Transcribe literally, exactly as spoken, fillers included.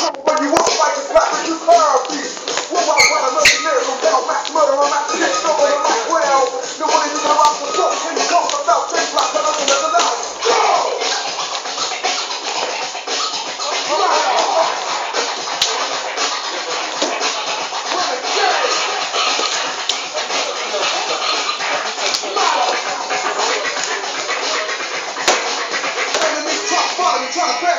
When you walk like a slap, when you curve these. We're all running millionaires from down, mass murder, I'm at the next door, I'm like, well, nobody knew about the book, when you talk about things like that, I'm gonna let it go! Trying to